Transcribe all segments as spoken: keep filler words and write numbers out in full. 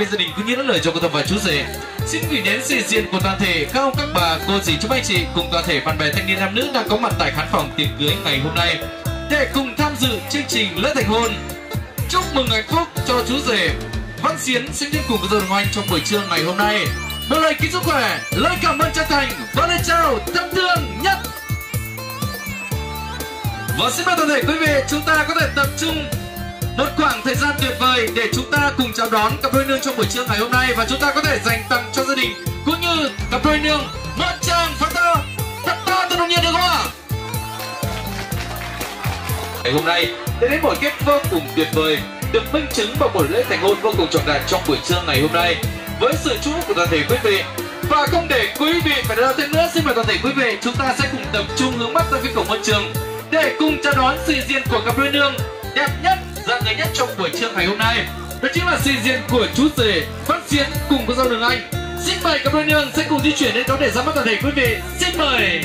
bên gia đình cũng như đã lời cho cô dâu và chú rể. Xin gửi đến sự diện của toàn thể các ông các bà cô dì chú anh chị cùng toàn thể bạn bè thanh niên nam nữ đang có mặt tại khán phòng tiệc cưới ngày hôm nay để cùng tham dự chương trình lễ thành hôn. Chúc mừng hạnh phúc cho chú rể Văn Xiến sinh viên cùng cô dâu Đường Oanh trong buổi trưa ngày hôm nay. Một lời kính chúc khỏe, lời cảm ơn chân thành và lời chào thân thương nhất. Và xin mời toàn thể quý vị chúng ta có thể tập trung một khoảng thời gian tuyệt vời để chúng ta cùng chào đón cặp đôi nương trong buổi trưa ngày hôm nay, và chúng ta có thể dành tặng cho gia đình cũng như cặp đôi nương một tràng pháo to thật to thật nồng nhiệt được không ạ? Ngày hôm nay đã đến buổi kết vô cùng tuyệt vời, được minh chứng bằng buổi lễ thành hôn vô cùng trọng đại trong buổi trưa ngày hôm nay với sự chú của toàn thể quý vị. Và không để quý vị phải đợi thêm nữa, xin mời toàn thể quý vị chúng ta sẽ cùng tập trung hướng mắt ra phía cổng huân trường để cùng chào đón sự diện của cặp đôi nương đẹp nhất, dạng người nhất trong buổi trưa ngày hôm nay. Đó chính là sự diện của chú rể Văn Xiến cùng cô dâu Đường Anh. Xin mời cặp đôi nương sẽ cùng di chuyển đến đó để ra mắt toàn thể quý vị. Xin mời.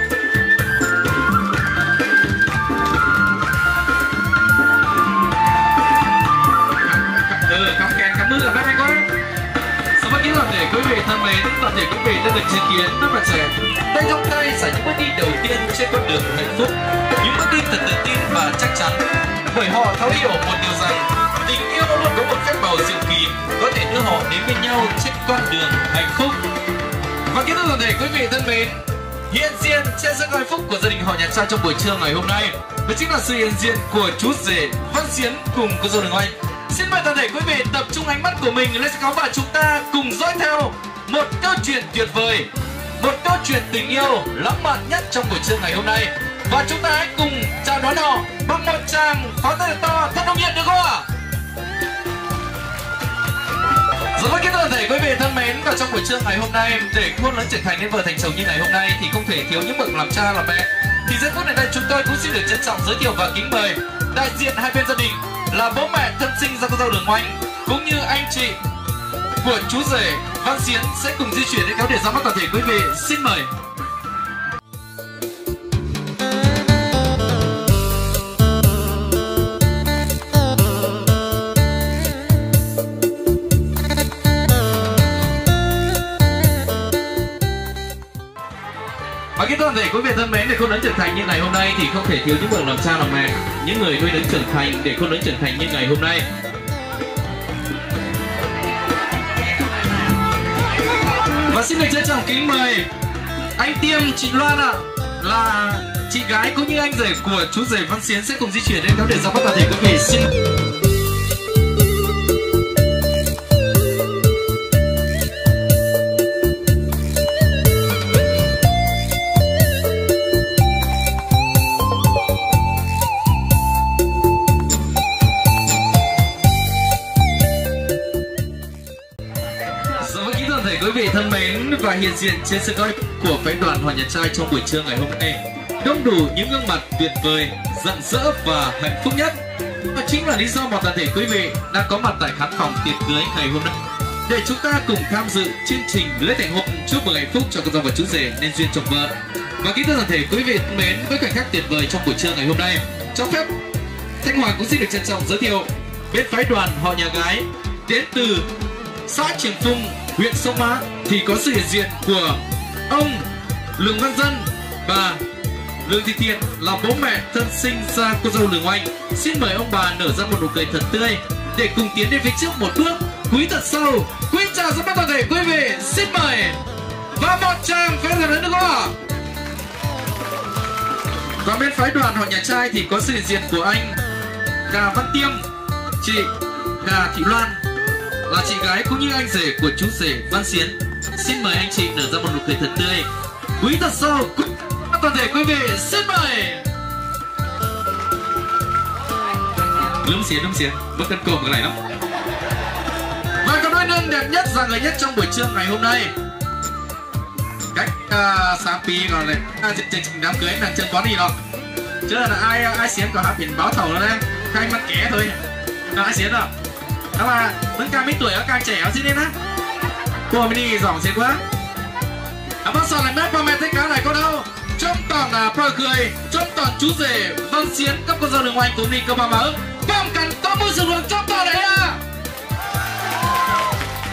Ừ, cắm kèn cắm nước là bác anh quá. Sau đó toàn thể quý vị thân mến, toàn thể quý vị đã được chứng kiến rất là trẻ tay trong tay sẽ những bước đi đầu tiên trên con đường hạnh phúc, những bước đi thật tự tin và chắc chắn, bởi họ thấu hiểu một điều rằng tình yêu luôn có một phép màu diệu kỳ có thể đưa họ đến với nhau trên con đường hạnh phúc. Và kính thưa toàn thể quý vị thân mến, hiện diện trên sân hạnh phúc của gia đình họ nhà trai trong buổi trưa ngày hôm nay đó chính là sự hiện diện của chú rể Văn Xiến cùng cô dâu Đường Oanh. Xin mời toàn thể quý vị tập trung ánh mắt của mình lên sân khấu và chúng ta cùng dõi theo một câu chuyện tuyệt vời, một câu chuyện tình yêu lãng mạn nhất trong buổi trưa ngày hôm nay, và chúng ta hãy cùng chào đón họ bằng một tràng pháo tay to thật nồng nhiệt được không ạ? Rồi với toàn thể quý vị thân mến, và trong buổi trưa ngày hôm nay để hôn lớn trưởng thành đến vợ thành chồng như ngày hôm nay thì không thể thiếu những bậc làm cha làm mẹ. Thì giây phút này đây chúng tôi cũng xin được trân trọng giới thiệu và kính mời đại diện hai bên gia đình là bố mẹ thân sinh ra cô dâu Đường Oanh cũng như anh chị của chú rể Văn Xiến sẽ cùng di chuyển đến kéo để ra mắt toàn thể quý vị. Xin mời. Và kính toàn thể quý vị thân mến, để khôn lớn trưởng thành như ngày hôm nay thì không thể thiếu những bậc làm cha làm mẹ, những người nuôi nấng trưởng thành để khôn lớn trưởng thành như ngày hôm nay. Và xin được trân trọng kính mời anh Tiêm, chị Loan ạ, à, là chị gái cũng như anh rể của chú rể Văn Xiến sẽ cùng di chuyển đến kéo để ra mắt toàn thể quý vị. Xin. Quý vị thân mến, và hiện diện trên sân khấu của phái đoàn Hòa Nhà Trai trong buổi trưa ngày hôm nay đông đủ những gương mặt tuyệt vời, rạng rỡ và hạnh phúc nhất. Và chính là lý do mà toàn thể quý vị đang có mặt tại khán phòng tiệc cưới ngày hôm nay để chúng ta cùng tham dự chương trình lễ thành hôn chúc mừng hạnh phúc cho cô dâu và chú rể nên duyên chồng vợ. Và kính thưa toàn thể quý vị thân mến, với khoảnh khắc tuyệt vời trong buổi trưa ngày hôm nay, cho phép Thanh Hoàng cũng xin được trân trọng giới thiệu bên phái đoàn họ nhà gái đến từ xã Trường Phung, huyện Sông Mã thì có sự hiện diện của ông Lường Văn Dân và Lương Thị Thiện là bố mẹ thân sinh ra cô dâu Đường Oanh. Xin mời ông bà nở ra một nụ cười thật tươi để cùng tiến đến phía trước một bước quý thật sâu. Quý chào rất toàn thể quý vị, xin mời và một tràng pháo tay nữa được không ạ? Và bên phái đoàn họ nhà trai thì có sự hiện diện của anh Gà Văn Tiêm, chị Gà Thị Loan là chị gái cũng như anh rể của chú rể Văn Xiến. Xin mời anh chị nở ra một nụ cười thật tươi quý thật sâu. Toàn thể quý vị xin mời. Lúng xiến lúng xiến bất cân cổ cái này lắm. Và cặp đôi nương đẹp nhất và người nhất trong buổi trưa ngày hôm nay cách uh, sáng pi còn này chương trình đám cưới đang chơi quán gì đó chứ là ai ai xiến có hát biển báo thầu nó đây khai mắt ké thôi là ai xiến rồi đó mà vẫn càng mấy tuổi ở càng trẻ ở xin lên á cô mình đi giỏng xiến quá. À, bác sợ lại mét ba mẹ thích cá này có đâu trong toàn là pro cười trong toàn chú rể Văn Xiến cấp con dâu Đường Oanh cũng đi cơ mà mở bom cắn to mưa sương luồng trong toàn đấy à.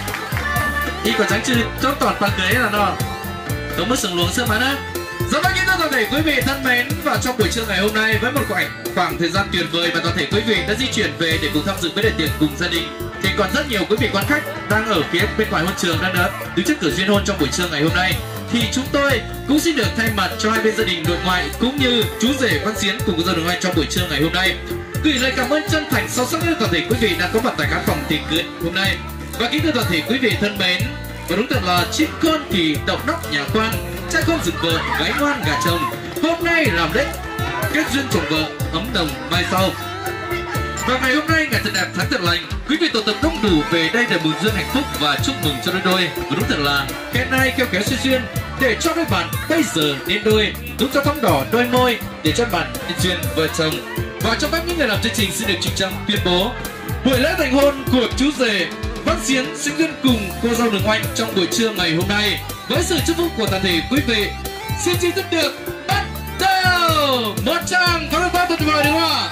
y có trắng chữ chốt toàn bằng cưới là nó tống mất sừng luống sớm mà á. Rất là kính thưa toàn thể quý vị thân mến, và trong buổi trưa ngày hôm nay với một khoảng khoảng thời gian tuyệt vời và toàn thể quý vị đã di chuyển về để cùng tham dự với đại tiệc cùng gia đình, thì còn rất nhiều quý vị quan khách đang ở phía bên ngoài hôn trường đang đợi đứng trước cửa duyên hôn trong buổi trưa ngày hôm nay, thì chúng tôi cũng xin được thay mặt cho hai bên gia đình nội ngoại cũng như chú rể Văn Xiến cùng cô dâu đường Anh trong buổi trưa ngày hôm nay gửi lời cảm ơn chân thành sâu sắc nhất toàn thể quý vị đang có mặt tại khán phòng tiệc cưới hôm nay. Và kính thưa toàn thể quý vị thân mến, và đúng thật là chim con thì đậu nóc nhà quan, trai con dựng vợ, gái ngoan gả chồng. Hôm nay làm lễ kết duyên chồng vợ, ấm đồng mai sau. Và ngày hôm nay ngày thật đẹp tháng thật lành, quý vị tụ tập đông đủ về đây để mừng duyên hạnh phúc và chúc mừng cho đôi đôi. Và đúng thật là kẻ này kêu kéo xuyên xuyên để cho đôi bạn bây giờ nên đôi, đúng cho thắm đỏ đôi môi để cho bạn nên duyên vợ chồng. Và trong phép những người làm chương trình xin được trịnh trọng tuyên bố buổi lễ thành hôn của chú rể Văn Xiến sinh duyên cùng cô dâu Đường Oanh trong buổi trưa ngày hôm nay với sự chúc phúc của toàn thể quý vị. Xin chính thức được bắt đầu một tràng pháo hoa tuyệt vời đúng không ạ?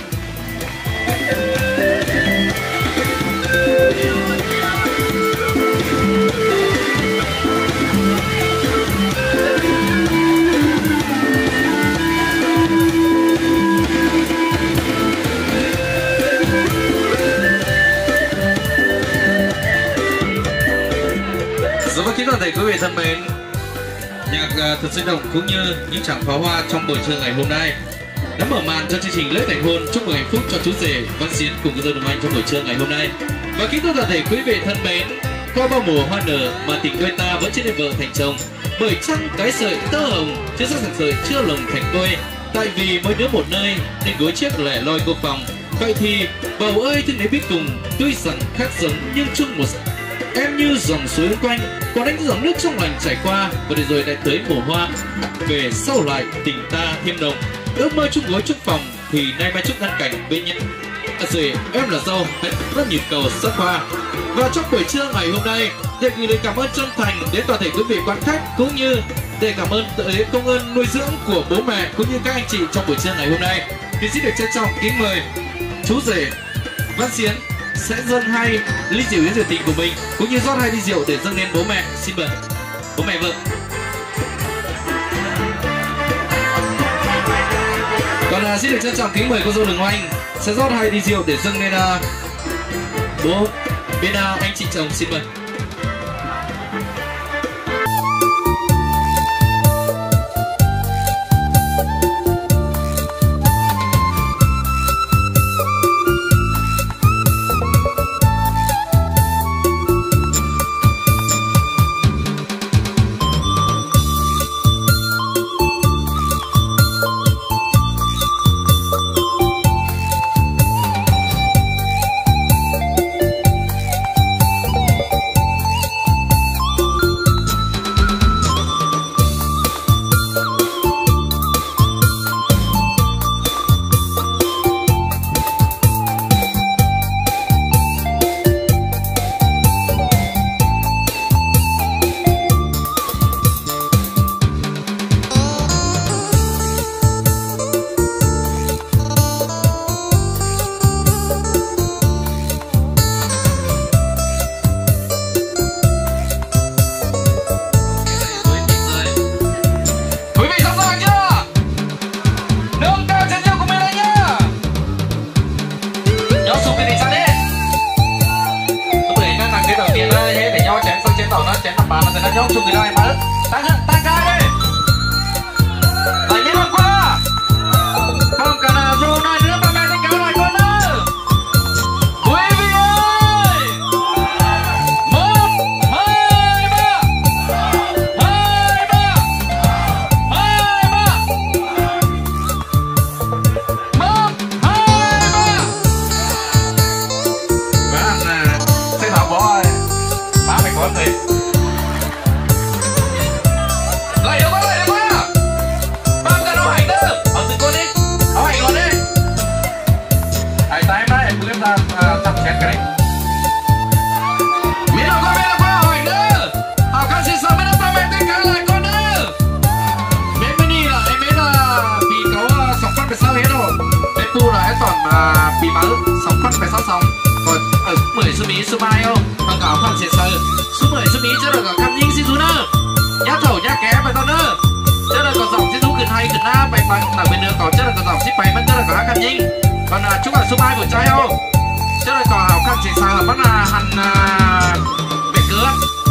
Dạ vâng, kính toàn thể quý vị thân mến, nhạc uh, thật sinh động cũng như những tràng pháo hoa trong buổi trưa ngày hôm nay đã mở màn cho chương trình lễ thành hôn chúc mừng hạnh phúc cho chú rể Văn Xiến cùng cô dâu Đường Anh trong buổi trưa ngày hôm nay. Và kính thưa toàn thể quý vị thân mến, qua bao mùa hoa nở mà tình đôi ta vẫn chưa nên vợ thành chồng, bởi chăng cái sợi tơ hồng chưa sắc sợi sợi chưa lồng thành đôi, tại vì mỗi đứa một nơi nên gối chiếc lẻ loi cô phòng. Vậy thì bầu ơi thương đến biết cùng, tuy rằng khác giống nhưng chung một em như dòng suối quanh, còn anh dòng nước trong lành chảy qua. Và để rồi lại tới mùa hoa, về sau lại tình ta thêm nồng, ước mơ chung gối chung phòng thì nay mai chúc ngăn cảnh bên nhau. À, rồi em là dâu hãy rất nhịp cầu sắc hoa. Và trong buổi trưa ngày hôm nay để gửi lời cảm ơn chân thành đến toàn thể quý vị quan khách cũng như để cảm ơn tới công ơn nuôi dưỡng của bố mẹ cũng như các anh chị trong buổi trưa ngày hôm nay, thì xin được trân trọng kính mời chú rể Văn Xiến sẽ dâng hai ly rượu đến rượu tình của mình cũng như rót hai ly rượu để dâng lên bố mẹ. Xin mời bố mẹ vợ. Còn uh, xin được trân trọng kính mời cô dâu Đường Oanh sẽ rót hai ly rượu để dâng lên uh, bố bên uh, anh chị chồng. Xin mời. số mỹ số mai không và cả phần sẽ sờ số mười số mỹ chứ là cả cam nhinh xin chú nữa nhá thầu nhá ké bài tao nữa chứ là có dòng xin chú cần hay cần na bài bài tặng bên nữa có chứ là có dòng xin bài vẫn chứ là cả cam nhinh còn là chúc là số mai của trai không chứ là có học khăn sẽ sờ vẫn là hành về cửa